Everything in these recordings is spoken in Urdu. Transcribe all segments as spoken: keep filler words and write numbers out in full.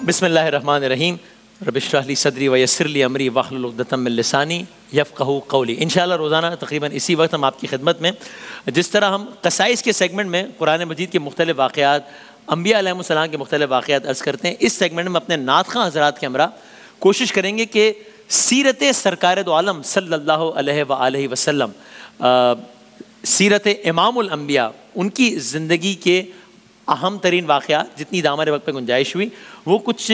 بسم اللہ الرحمن الرحیم رب اشرح لی صدری ویسر لی امری واحلل عقدۃ من لسانی یفقہوا قولی۔ انشاءاللہ روزانہ تقریباً اسی وقت ہم آپ کی خدمت میں جس طرح ہم قصائص کے سیگمنٹ میں قرآن مجید کے مختلف واقعات، انبیاء علیہ السلام کے مختلف واقعات عرض کرتے ہیں، اس سیگمنٹ میں اپنے نعت خواں حضرات کے ہمراہ کوشش کریں گے کہ سیرت سرکار دو عالم صلی اللہ علیہ وآلہ وسلم، سیرت امام الانبیاء، ان کی زندگی کے اہم ترین واقعات جتنی دامن وقت پہ گنجائش ہوئی وہ کچھ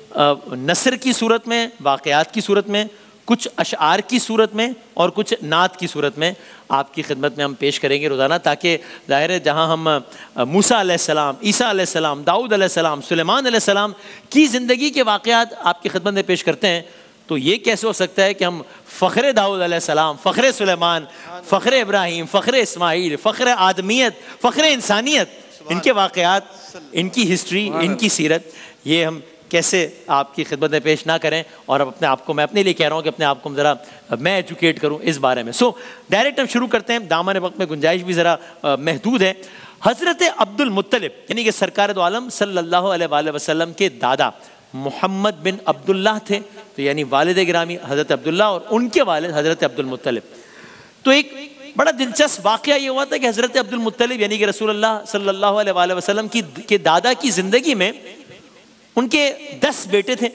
نثر کی صورت میں، واقعات کی صورت میں، کچھ اشعار کی صورت میں اور کچھ نعت کی صورت میں آپ کی خدمت میں ہم پیش کریں گے روزانہ، تاکہ ظاہر ہے جہاں ہم موسیٰ علیہ السلام، عیسیٰ علیہ السلام، داؤد علیہ السلام، سلیمان علیہ السلام کی زندگی کے واقعات آپ کی خدمت میں پیش کرتے ہیں، تو یہ کیسے ہو سکتا ہے کہ ہم فخر داؤد علیہ السلام، فخر سلیمان، فخر ابراہیم، فخر اسماعیل، فخر آدمیت، فخر انسانیت، ان کے واقعات، ان کی ہسٹری، ان کی سیرت، یہ ہم کیسے آپ کی خدمت میں پیش نہ کریں، اور اب اپنے آپ کو، میں اپنے لیے کہہ رہا ہوں کہ اپنے آپ کو ذرا میں ایجوکیٹ کروں اس بارے میں۔ سو ڈائریکٹ ہم شروع کرتے ہیں، دامن وقت میں گنجائش بھی ذرا محدود ہے۔ حضرت عبد المطلب یعنی کہ سرکار دو عالم صلی اللہ علیہ وآلہ وسلم کے دادا محمد بن عبداللہ تھے، تو یعنی والد گرامی حضرت عبداللہ اور ان کے والد حضرت عبد المطلب۔ تو ایک بڑا دلچسپ واقعہ یہ ہوا تھا کہ حضرت عبد المطلب یعنی کہ رسول اللہ صلی اللہ علیہ وآلہ وسلم کی کے دادا کی زندگی میں ان کے دس بیٹے تھے،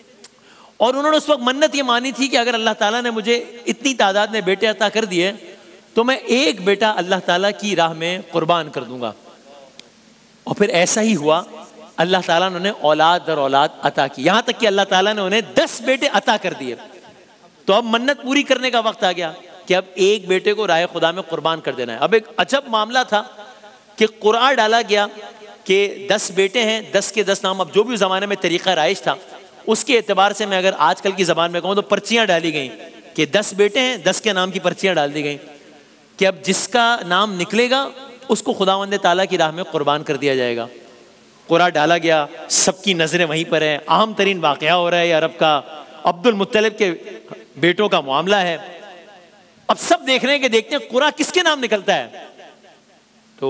اور انہوں نے اس وقت منت یہ مانی تھی کہ اگر اللہ تعالیٰ نے مجھے اتنی تعداد میں بیٹے عطا کر دیے تو میں ایک بیٹا اللہ تعالیٰ کی راہ میں قربان کر دوں گا، اور پھر ایسا ہی ہوا، اللہ تعالیٰ نے انہیں اولاد در اولاد عطا کی، یہاں تک کہ اللہ تعالیٰ نے انہیں دس بیٹے عطا کر دیے۔ تو اب منت پوری کرنے کا وقت آ گیا کہ اب ایک بیٹے کو راہ خدا میں قربان کر دینا ہے۔ اب ایک عجب معاملہ تھا کہ قرعہ ڈالا گیا کہ دس بیٹے ہیں، دس کے دس نام، اب جو بھی اس زمانے میں طریقہ رائج تھا اس کے اعتبار سے میں اگر آج کل کی زبان میں کہوں تو پرچیاں ڈالی گئیں کہ دس بیٹے ہیں، دس کے نام کی پرچیاں ڈال دی گئیں کہ اب جس کا نام نکلے گا اس کو خداوند تعالیٰ کی راہ میں قربان کر دیا جائے گا۔ قرعہ ڈالا گیا، سب کی نظریں وہیں پر ہیں، اہم ترین واقعہ ہو رہا ہے عرب کا، عبد المطلب کے بیٹوں کا معاملہ ہے۔ اب سب دیکھ رہے ہیں کہ دیکھتے ہیں قرعہ کس کے نام نکلتا ہے، تو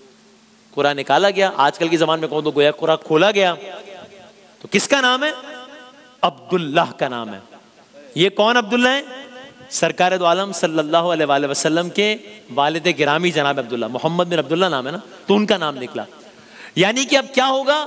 قرعہ نکالا گیا، آج کل کی زبان میں کہوں تو گویا قرعہ کھولا گیا، تو کس کا نام ہے؟ عبداللہ کا نام ہے۔ یہ کون عبداللہ ہے؟ سرکار دو عالم صلی اللہ علیہ وآلہ وسلم کے والد گرامی جناب عبداللہ، محمد بن عبداللہ نام ہے نا، تو ان کا نام نکلا۔ یعنی کہ اب کیا ہوگا،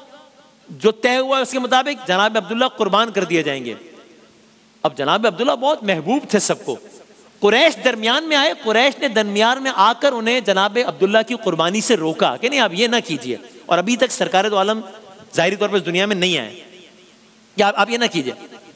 جو طے ہوا ہے اس کے مطابق جناب عبداللہ قربان کر دیے جائیں گے۔ اب جناب عبداللہ بہت محبوب تھے سب کو، قریش درمیان میں آئے، قریش نے درمیان میں آ کر انہیں جناب عبداللہ کی قربانی سے روکا کہ نہیں آپ یہ نہ کیجئے، اور ابھی تک سرکار دو عالم ظاہری طور پر اس دنیا میں نہیں آئے کہ آپ یہ نہ کیجئے۔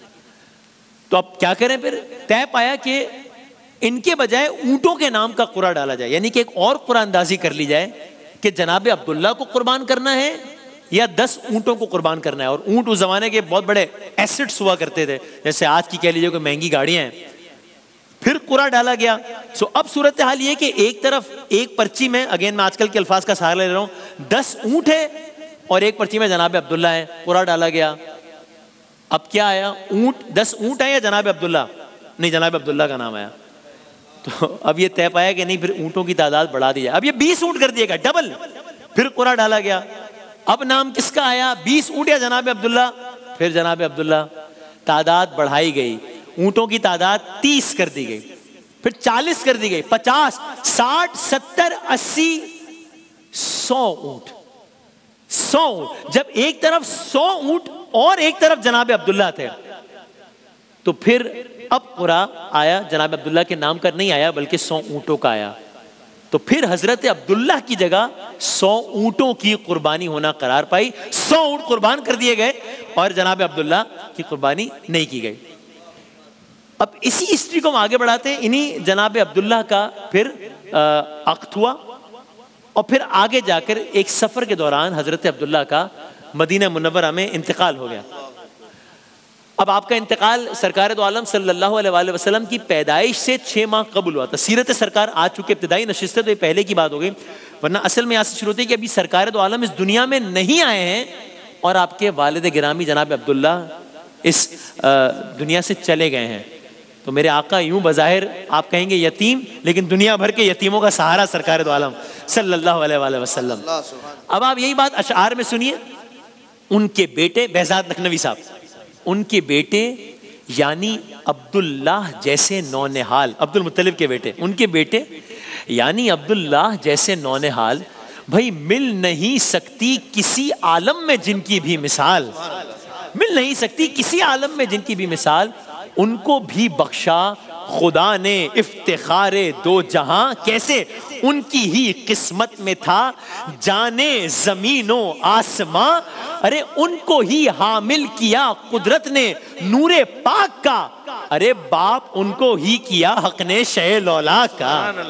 تو اب کیا کریں، پھر طے پایا کہ ان کے بجائے اونٹوں کے نام کا قرعہ ڈالا جائے، یعنی کہ ایک اور قرعہ اندازی کر لی جائے کہ جناب عبداللہ کو قربان کرنا ہے یا دس اونٹوں کو قربان کرنا ہے۔ اور اونٹ اس زمانے کے بہت بڑے ایسٹس ہوا کرتے تھے، جیسے آج کی کہہ لیجیے کہ مہنگی گاڑیاں ہیں۔ پھر قرعہ ڈالا گیا۔ سو اب صورتحال یہ کہ ایک طرف ایک پرچی میں، اگین میں آج کل کے الفاظ کا سہارا لے رہا ہوں، دس اونٹ ہے اور ایک پرچی میں جناب عبداللہ ہے۔ قرعہ ڈالا گیا، اب کیا آیا، اونٹ، دس اونٹ ہے یا جناب عبداللہ؟ نہیں، جناب عبداللہ کا نام آیا۔ تو اب یہ طے پایا کہ نہیں، پھر اونٹوں کی تعداد بڑھا دی جائے، اب یہ بیس اونٹ کر دیے گا، ڈبل۔ پھر قرعہ ڈالا گیا، اب نام کس کا آیا، بیس اونٹ یا جناب عبداللہ؟ پھر جناب عبداللہ، تعداد بڑھائی گئی، اونٹوں کی تعداد تیس کر دی گئی، پھر چالیس کر دی گئی، پچاس، ساٹھ، ستر، اسی، سو اونٹ، سو اونٹ۔ جب ایک طرف سو اونٹ اور ایک طرف جناب عبداللہ تھے، تو پھر اب قرعہ آیا، جناب عبداللہ کے نام کا نہیں آیا بلکہ سو اونٹوں کا آیا۔ تو پھر حضرت عبداللہ کی جگہ سو اونٹوں کی قربانی ہونا قرار پائی، سو اونٹ قربان کر دیے گئے اور جناب عبداللہ کی قربانی نہیں کی گئی۔ اب اسی ہسٹری کو ہم آگے بڑھاتے ہیں، انہی جناب عبداللہ کا پھر عقد ہوا، اور پھر آگے جا کر ایک سفر کے دوران حضرت عبداللہ کا مدینہ منورہ میں انتقال ہو گیا۔ اب آپ کا انتقال سرکار دو عالم صلی اللہ علیہ وآلہ وسلم کی پیدائش سے چھ ماہ قبل ہوا تھا۔ سیرت سرکار آج چونکہ ابتدائی نشست ہے تو یہ پہلے کی بات ہو گئی، ورنہ اصل میں یہاں سے شروع ہوتی ہے کہ ابھی سرکار دو عالم اس دنیا میں نہیں آئے ہیں اور آپ کے والد گرامی جناب عبداللہ اس دنیا سے چلے گئے ہیں۔ تو میرے آقا یوں بظاہر آپ کہیں گے یتیم، لیکن دنیا بھر کے یتیموں کا سہارا سرکار دو عالم صلی اللہ علیہ وآلہ وسلم۔ اب آپ یہی بات اشعار میں سنیے، ان کے بیٹے بہزاد لکھنوی صاحب, ان کے بیٹے یعنی عبداللہ جیسے نونہال, عبد المطلب کے بیٹے, ان کے بیٹے یعنی عبداللہ جیسے نونہال, بھائی مل نہیں سکتی کسی عالم میں جن کی بھی مثال, مل نہیں سکتی کسی عالم میں جن کی بھی مثال, ان کو بھی بخشا خدا نے افتخار دو جہاں, کیسے ان کی ہی قسمت میں تھا جانے زمین و آسماں, ارے ان کو ہی حامل کیا قدرت نے نور پاک کا, ارے باپ ان کو ہی کیا حق نے شہ لولا کا,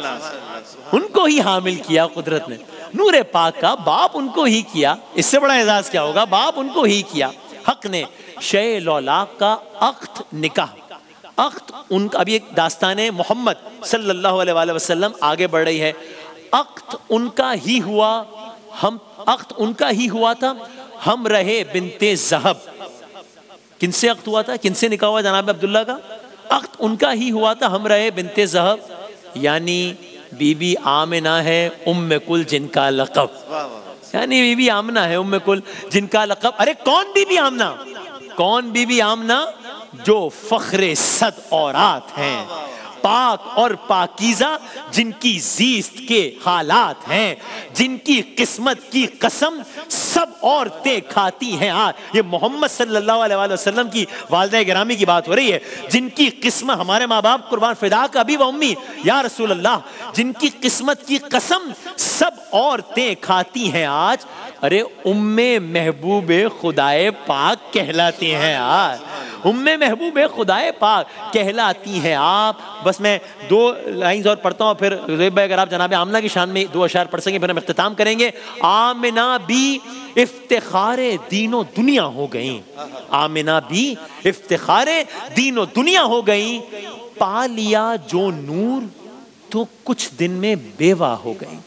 ان کو ہی حامل کیا قدرت نے نور پاک کا, باپ ان کو ہی کیا, اس سے بڑا اعزاز کیا ہوگا, باپ ان کو ہی کیا حق نے شہ لولا کا. اخت نکاح, اخت ان کا, ابھی ایک داستان محمد صلی اللہ علیہ وآلہ وسلم آگے بڑھ رہی ہے. اخت ان کا ہی ہوا, ہم اخت ان کا ہی ہوا تھا, ہم رہے بنت ذہب. کن سے اخت ہوا تھا, کن سے نکاح ہوا جناب عبداللہ کا؟ اخت ان کا ہی ہوا تھا, ہم رہے بنت ذہب, یعنی بی بی آمنہ ہے ام کل جن کا لقب, یعنی بی بی آمنہ ہے ام کل جن کا لقب. ارے کون بی بی آمنہ, کون بی بی آمنہ؟ جو فخر صد اورات ہیں, پاک اور پاکیزہ جن کی زیست کے حالات ہیں, جن کی قسمت کی قسم سب عورتیں کھاتی ہیں. یہ محمد صلی اللہ علیہ وآلہ وسلم کی والدہ گرامی کی بات ہو رہی ہے, جن کی قسمت, ہمارے ماں باپ قربان فدا کا ابی و امی یا رسول اللہ, جن کی قسمت کی قسم سب عورتیں کھاتی ہیں آج, ارے ام محبوب خدائے پاک کہلاتی ہیں آج, ام محبوب خدائے پاک کہلاتی ہیں آپ. بس میں دو لائنز اور پڑھتا ہوں, پھر زیب بھائی اگر آپ جناب آمنہ کی شان میں دو اشعار پڑھ سکیں پھر ہم اختتام کریں گے. آمنہ بھی افتخار دین و دنیا ہو گئیں, آمنہ بھی افتخار دین و دنیا ہو گئیں, پا لیا جو نور تو کچھ دن میں بیوہ ہو گئیں.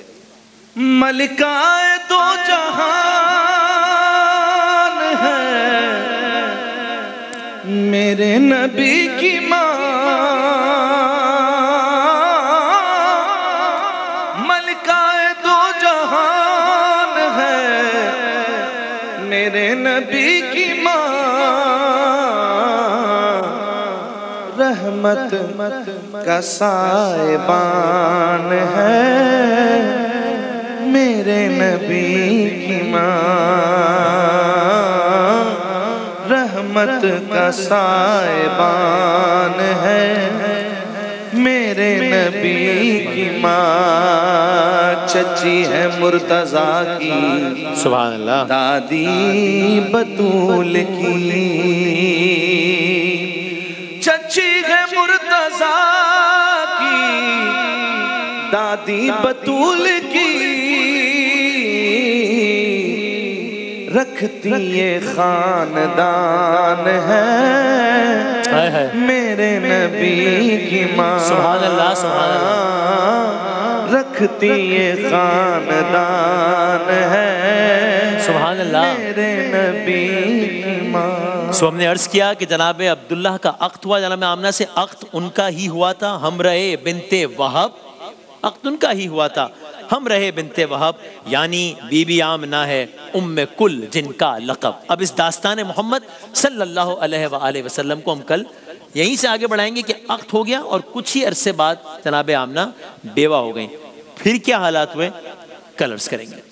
ملکہ دو جہان ہے میرے نبی کی ماں, ملکہ دو جہان ہے میرے نبی کی ماں, رحمت کا سائبان ہے میرے نبی کی ماں, رحمت کا سائبان ہے میرے نبی کی ماں. چچی ہے مرتضیٰ کی, سبحان اللہ, دادی بطول کی, چچی ہے مرتضیٰ کی, دادی بطول کی, رکھتی یہ خاندان ہے میرے نبی کی ماں. سبحان اللہ, سبحان اللہ, رکھتی یہ خاندان ہے سبحان اللہ میرے نبی کی ماں. سو ہم نے عرض کیا کہ جناب عبداللہ کا اخت ہوا جناب آمنہ سے, اخت ان کا ہی ہوا تھا, ہم رہے بنت وہب, اخت ان کا ہی ہوا تھا, ہم رہے بنت وہب, یعنی بی بی آمنہ ہے ام کل جن کا لقب. اب اس داستان محمد صلی اللہ علیہ وآلہ وسلم کو ہم کل یہیں سے آگے بڑھائیں گے کہ اخت ہو گیا اور کچھ ہی عرصے بعد جناب آمنہ بیوہ ہو گئیں. پھر کیا حالات ہوئے کل عرض کریں گے.